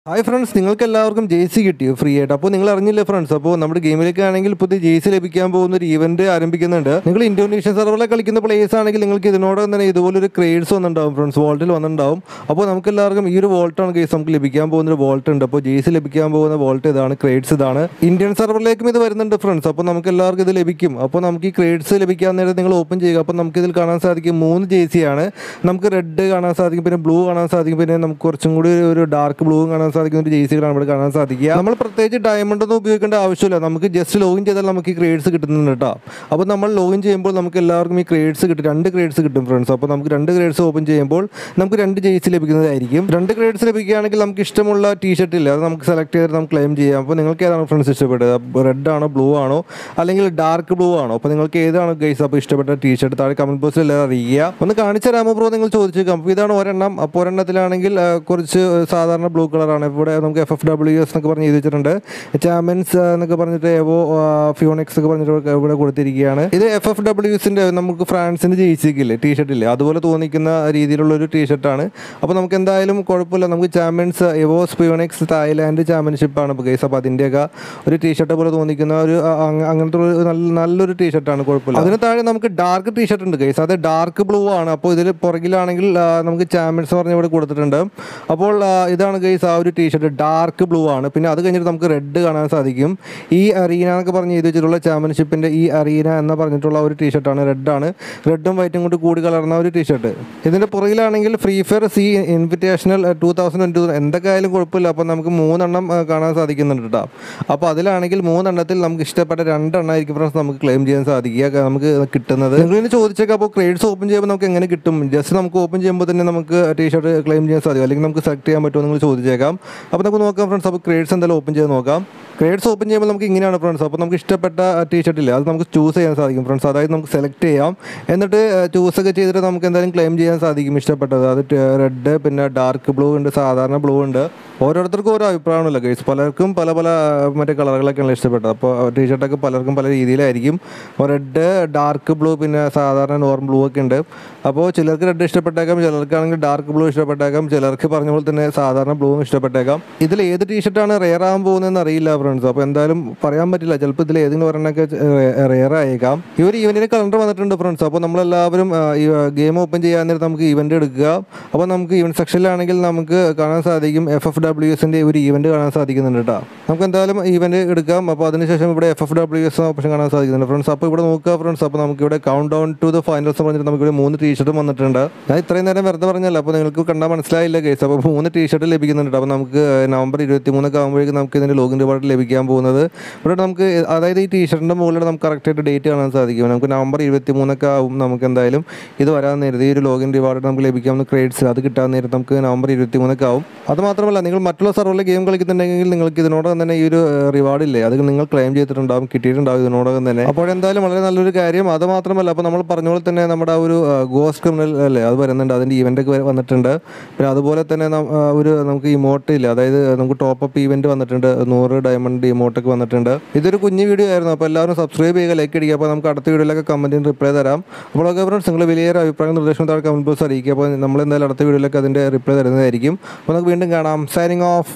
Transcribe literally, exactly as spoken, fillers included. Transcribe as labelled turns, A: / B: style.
A: Hi friends, നിങ്ങൾക്ക് എല്ലാവർക്കും jersey കിട്ടിയോ ഫ്രീ ആയിട്ട്? അപ്പോൾ നിങ്ങൾ അറിഞ്ഞില്ലേ ഫ്രണ്ട്സ്? അപ്പോൾ നമ്മുടെ ഗെയിമിലേക്ക് ആണെങ്കിൽ പുതിയ ജേഴ്സി ലഭിക്കാൻ പോകുന്ന ഒരു ഈവന്റ് ആരംഭിക്കുന്നുണ്ട്. നിങ്ങൾ ഇന്തോനേഷ്യൻ സെർവറിൽ കളിക്കുന്ന പ്ലേയേഴ്സ് ആണെങ്കിൽ നിങ്ങൾക്ക് ഇതിനോടൊപ്പം തന്നെ ഇതുപോലൊരു ക്രേഡ്സ് വന്നിട്ടുണ്ടാവും ഫ്രണ്ട്സ്, വോൾട്ടിൽ വന്നിട്ടുണ്ടാവും. അപ്പോൾ നമുക്ക് എല്ലാവർക്കും ഈ ഒരു വോൾട്ടാണ് കേസ് നമുക്ക് ലഭിക്കാൻ പോകുന്ന ഒരു വോൾട്ട് ഉണ്ട്. അപ്പോൾ ജേഴ്സി ലഭിക്കാൻ പോകുന്ന വോൾട്ട് ഇതാണ്, ക്രേഡ്സ് ഇതാണ്. ഇന്ത്യൻ സെർവറിലേക്കും ഇത് വരുന്നുണ്ട് ഫ്രണ്ട്സ്. അപ്പോൾ നമുക്ക് എല്ലാവർക്കും ഇത് ലഭിക്കും. അപ്പോൾ നമുക്ക് ഈ ക്രേഡ്സ് ലഭിക്കാൻ നേരം നിങ്ങൾ ഓപ്പൺ ചെയ്യുക. അപ്പോൾ നമുക്ക് ഇതിൽ കാണാൻ സാധിക്കും മൂന്ന് ജേഴ്സിയാണ്. നമുക്ക് റെഡ് കാണാൻ സാധിക്കും, പിന്നെ ബ്ലൂ കാണാൻ സാധിക്കും, പിന്നെ നമുക്ക് കുറച്ചും കൂടി ഒരു ഡാർക്ക് ബ്ലൂ കാണാൻ സാധിക്കുന്ന ഒരു ജേഴ്സികളാണ് ഇവിടെ കാണാൻ സാധിക്കുക. നമ്മൾ പ്രത്യേകിച്ച് ഡയമണ്ട് ഒന്നും ഉപയോഗിക്കേണ്ട ആവശ്യമില്ല. നമുക്ക് ജസ്റ്റ് ലോഗിൻ ചെയ്താൽ നമുക്ക് ഈ ക്രേഡ്സ് കിട്ടുന്നുണ്ട് കേട്ടോ. അപ്പോൾ നമ്മൾ ലോഗിൻ ചെയ്യുമ്പോൾ നമുക്ക് എല്ലാവർക്കും ഈ ക്രേഡ്സ് കിട്ടും, രണ്ട് ക്രേഡ്സ് കിട്ടും ഫ്രണ്ട്സ്. അപ്പോൾ നമുക്ക് രണ്ട് ക്രേഡ്സ് ഓപ്പൺ ചെയ്യുമ്പോൾ നമുക്ക് രണ്ട് ജേഴ്സി ലഭിക്കുന്നതായിരിക്കും. രണ്ട് ക്രേഡ്സ് ലഭിക്കുകയാണെങ്കിൽ നമുക്ക് ഇഷ്ടമുള്ള ടീഷർട്ട് ഇല്ല, അത് നമുക്ക് സെലക്ട് ചെയ്ത് നമുക്ക് ക്ലെയിം ചെയ്യാം. അപ്പോൾ നിങ്ങൾക്ക് ഏതാണ് ഫ്രണ്ട്സ് ഇഷ്ടപ്പെട്ടത്? റെഡ് ആണോ, ബ്ലൂ ആണോ, അല്ലെങ്കിൽ ഡാർക്ക് ബ്ലൂ ആണോ? അപ്പോൾ നിങ്ങൾക്ക് ഏതാണ് ഗൈസ് അപ്പോൾ ഇഷ്ടപ്പെട്ട ടീഷർട്ട് താഴെ കമന്റ് ബോക്സിൽ എല്ലാവരും അറിയുക. ഒന്ന് കാണിച്ചു തരാമോ ബ്രോ നിങ്ങൾ ചോദിച്ചേക്കാം. അപ്പോൾ ഇതാണ് ഒരെണ്ണം. അപ്പോൾ ഒരെണ്ണത്തിലാണെങ്കിൽ കുറച്ച് സാധാരണ ബ്ലൂ കളറാണ്. ഇവിടെ നമുക്ക് എഫ് എഫ് ഡബ്ല്യു എസ് എന്നൊക്കെ പറഞ്ഞ് എഴുതിച്ചിട്ടുണ്ട്. ചാമൻസ് എന്നൊക്കെ പറഞ്ഞിട്ട് എവോ ഫിയോണിക്സ് ഒക്കെ പറഞ്ഞിട്ട് ഇവിടെ കൊടുത്തിരിക്കുകയാണ്. ഇത് എഫ് എഫ് ഡബ്ല്യു എസിൻ്റെ നമുക്ക് ഫ്രാൻസിൻ്റെ ജേഴ്സിക്കില്ലേ ടീഷർട്ടില്ലേ, അതുപോലെ തോന്നിക്കുന്ന രീതിയിലുള്ള ഒരു ടീഷർട്ടാണ്. അപ്പോൾ നമുക്ക് എന്തായാലും കുഴപ്പമില്ല. നമുക്ക് ചാമ്പ്യൻസ് എവോസ് ഫിയോണിക്സ് തായ്ലാൻഡ് ചാമ്പ്യൻഷിപ്പാണ് ഇപ്പോൾ ഗൈസ്. അപ്പോൾ അതിൻ്റെയൊക്കെ ഒരു ടീഷർട്ട് പോലെ തോന്നിക്കുന്ന ഒരു അങ്ങനത്തെ ഒരു നല്ല നല്ലൊരു ടീഷർട്ടാണ്, കുഴപ്പമില്ല. അതിന് താഴെ നമുക്ക് ഡാർക്ക് ടീഷർട്ട് ഉണ്ട് ഗൈസ്, അത് ഡാർക്ക് ബ്ലൂ ആണ്. അപ്പോൾ ഇതിൽ പുറകിലാണെങ്കിൽ നമുക്ക് ചാമ്പ്യൻസ് പറഞ്ഞ് ഇവിടെ കൊടുത്തിട്ടുണ്ട്. അപ്പോൾ ഇതാണ് ഗൈസ് ആ ഒരു ടീഷർട്ട്, ഡാർക്ക് ബ്ലൂ ആണ്. പിന്നെ അത് കഴിഞ്ഞിട്ട് നമുക്ക് റെഡ് കാണാൻ സാധിക്കും. ഈ അറീന എന്നൊക്കെ പറഞ്ഞ് എഴുതി വെച്ചിട്ടുള്ള ചാമ്പ്യൻഷിപ്പിൻ്റെ ഈ അറീന എന്ന് പറഞ്ഞിട്ടുള്ള ഒരു ടീഷർട്ടാണ്, റെഡാണ്. റെഡും വൈറ്റും കൊണ്ട് കൂടി കലർന്ന ഒരു ടീഷർട്ട്. ഇതിൻ്റെ പുറകിലാണെങ്കിൽ free fire C invitational two thousand twenty two എന്തൊക്കെ ആയാലും കുഴപ്പമില്ല. അപ്പോൾ നമുക്ക് മൂന്നെണ്ണം കാണാൻ സാധിക്കുന്നുണ്ട് കേട്ടോ. അപ്പോൾ അതിലാണെങ്കിൽ മൂന്നെണ്ണത്തിൽ നമുക്ക് ഇഷ്ടപ്പെട്ട രണ്ടെണ്ണമായിരിക്കും ഫ്രണ്ട്സ് നമുക്ക് ക്ലെയിം ചെയ്യാൻ സാധിക്കുക, നമുക്ക് കിട്ടുന്നത്. നിങ്ങളിങ്ങനെ ചോദിച്ചേക്കാം അപ്പോൾ ക്രേഡ്സ് ഓപ്പൺ ചെയ്യുമ്പോൾ നമുക്ക് എങ്ങനെ കിട്ടും? ജസ്റ്റ് നമുക്ക് ഓപ്പൺ ചെയ്യുമ്പോൾ തന്നെ നമുക്ക് ടീഷർട്ട് ക്ലെയിം ചെയ്യാൻ സാധിക്കും, അല്ലെങ്കിൽ നമുക്ക് സെലക്ട് ചെയ്യാൻ പറ്റുമോ നിങ്ങൾ ചോദിച്ചേക്കാം. അപ്പോൾ നമുക്ക് നോക്കാം ഫ്രണ്ട്സ്. അപ്പോൾ ക്രേഡ്സ് എന്തായാലും ഓപ്പൺ ചെയ്ത് നോക്കാം. ക്രേഡ്സ് ഓപ്പൺ ചെയ്യുമ്പോൾ നമുക്ക് ഇങ്ങനെയാണ് ഫ്രണ്ട്സ്. അപ്പോൾ നമുക്ക് ഇഷ്ടപ്പെട്ട ടീഷർട്ട് ഇല്ലേ, അത് നമുക്ക് ചൂസ് ചെയ്യാൻ സാധിക്കും ഫ്രണ്ട്സ്. അതായത് നമുക്ക് സെലക്ട് ചെയ്യാം, എന്നിട്ട് ചൂസ് ഒക്കെ ചെയ്തിട്ട് നമുക്ക് എന്തായാലും ക്ലെയിം ചെയ്യാൻ സാധിക്കും ഇഷ്ടപ്പെട്ടത്. അത് റെഡ്, പിന്നെ ഡാർക്ക് ബ്ലൂ ഉണ്ട്, സാധാരണ ബ്ലൂ ഉണ്ട്. ഓരോരുത്തർക്കും ഓരോ അഭിപ്രായമാണല്ലോ ഗൈസ്. പലർക്കും പല പല മറ്റേ കളറുകളൊക്കെയാണ് ഇഷ്ടപ്പെട്ടത്. അപ്പോൾ ടീഷർട്ടൊക്കെ പലർക്കും പല രീതിയിലായിരിക്കും. അപ്പോൾ റെഡ്, ഡാർക്ക് ബ്ലൂ, പിന്നെ സാധാരണ നോർമൽ ബ്ലൂ ഒക്കെ ഉണ്ട്. അപ്പോൾ ചിലർക്ക് റെഡ് ഇഷ്ടപ്പെട്ടേക്കാം, ചിലർക്കാണെങ്കിൽ ഡാർക്ക് ബ്ലൂ ഇഷ്ടപ്പെട്ടേക്കാം, ചിലർക്ക് പറഞ്ഞ പോലെ തന്നെ സാധാരണ ബ്ലൂവും ഇഷ്ടപ്പെട്ടേക്കാം. ഇതിൽ ഏത് ടീഷർട്ടാണ് റെയർ ആകാൻ പോകുന്നതെന്ന് അറിയില്ല ഫ്രണ്ട്സ്. അപ്പോൾ എന്തായാലും പറയാൻ പറ്റില്ല, ചിലപ്പോൾ ഇതിൽ ഏതെങ്കിലും ഒരെണ്ണമൊക്കെ റെയർ ആയേക്കാം. ഈ ഒരു ഈവൻറ്റിന് കലണ്ടർ വന്നിട്ടുണ്ട് ഫ്രണ്ട്സ്. അപ്പോൾ നമ്മളെല്ലാവരും ഈ ഗെയിം ഓപ്പൺ ചെയ്യാൻ നേരം നമുക്ക് ഈവൻറ്റ് എടുക്കുക. അപ്പോൾ നമുക്ക് ഈവൻറ്റ് സെക്ഷനിലാണെങ്കിൽ നമുക്ക് കാണാൻ സാധിക്കും എഫ് എഫ് ഡബ്ല്യു എസിൻ്റെ ഒരു ഈവൻറ്റ് കാണാൻ സാധിക്കുന്നുണ്ട് കേട്ടോ. നമുക്ക് എന്തായാലും ഈവൻറ്റ് എടുക്കാം. അപ്പോൾ അതിനുശേഷം ഇവിടെ F F W S option കാണാൻ സാധിക്കുന്നുണ്ട് ഫ്രണ്ട്സ്. അപ്പോൾ ഇവിടെ നോക്കുക ഫ്രണ്ട്സ്. അപ്പോൾ നമുക്ക് ഇവിടെ count down to the finals പറഞ്ഞിട്ട് നമുക്ക് ഇവിടെ മൂന്ന് ടീഷർട്ടും വന്നിട്ടുണ്ട്. ഞാൻ ഇത്രയും നേരം വെറുതെ പറഞ്ഞല്ലോ, അപ്പോൾ നിങ്ങൾക്ക് കണ്ടാൽ മനസ്സിലായില്ല കേസ്. അപ്പോൾ മൂന്ന് ടീഷർട്ട് ലഭിക്കുന്നുണ്ട്. അപ്പോൾ നമുക്ക് നവംബർ ഇരുപത്തി മൂന്നൊക്കെ ആകുമ്പോഴേക്കും നമുക്ക് ഇതിൻ്റെ ലോഗിൻ റിവാർഡ് ലഭിക്കാൻ പോകുന്നത്. ഇവിടെ നമുക്ക് അതായത് ഈ ടീഷർട്ടിൻ്റെ മുകളിൽ നമുക്ക് കറക്റ്റായിട്ട് ഡേറ്റ് കാണാൻ സാധിക്കും. നമുക്ക് നവംബർ ഇരുപത്തി മൂന്നൊക്കെ ആവും നമുക്ക് എന്തായാലും ഇത് വരാൻ നേരത്തെ ഈ ഒരു ലോഗിൻ റിവാർഡ് നമുക്ക് ലഭിക്കാവുന്ന ക്രേഡ്സ് അത് കിട്ടാൻ നേരത്തെ നമുക്ക് നവംബർ ഇരുപത്തി മൂന്നൊക്കെ ആവും. അത് മാത്രമല്ല, നിങ്ങൾ മറ്റുള്ള സെർവറിൽ ഗെയിം കളിക്കുന്നുണ്ടെങ്കിൽ നിങ്ങൾക്ക് ഇതിനോടകം തന്നെ ഈ ഒരു റിവാർഡ് ഇല്ലേ അത് നിങ്ങൾ ക്ലെയിം ചെയ്തിട്ടുണ്ടാവും, കിട്ടിയിട്ടുണ്ടാവും ഇതിനോടകം തന്നെ. അപ്പോൾ എന്തായാലും വളരെ നല്ലൊരു കാര്യം. അത് മാത്രമല്ല, അപ്പോൾ നമ്മൾ പറഞ്ഞ പോലെ തന്നെ നമ്മുടെ ആ ഒരു ഗോസ്റ്റ് ക്രിമിനൽ അല്ലേ അത് വരുന്നുണ്ട്, അതിൻ്റെ ഈവൻ്റൊക്കെ വന്നിട്ടുണ്ട്. പിന്നെ അതുപോലെ തന്നെ ഒരു നമുക്ക് ഇമോട്ട് ഇല്ല, അതായത് നമുക്ക് ടോപ്പ് അപ്പ് ഈവൻറ്റ് വന്നിട്ടുണ്ട്, നൂറ് ഡയമണ്ട് ഇമോട്ടൊക്കെ വന്നിട്ടുണ്ട്. ഇതൊരു കുഞ്ഞു വീഡിയോ ആയിരുന്നു. അപ്പോൾ എല്ലാവരും സബ്സ്ക്രൈബ് ചെയ്യുക, ലൈക്ക് അടിക്കുക. അപ്പോൾ നമുക്ക് അടുത്ത വീഡിയോയിലൊക്കെ കമൻറ്റിന് റിപ്ലൈ തരാം. അപ്പോൾ ഓക്കെ ഫ്രണ്ട്സ്, നിങ്ങൾ വലിയൊരു അഭിപ്രായം നിർദ്ദേശം താഴെ കമൻറ്റ് ബോക്സ് അറിയിക്കുക. അപ്പോൾ നമ്മൾ എന്തായാലും അടുത്ത വീഡിയോയിലൊക്കെ അതിൻ്റെ റിപ്ലൈ തരുന്നതായിരിക്കും. അപ്പോൾ നമുക്ക് വീണ്ടും കാണാം. Signing of.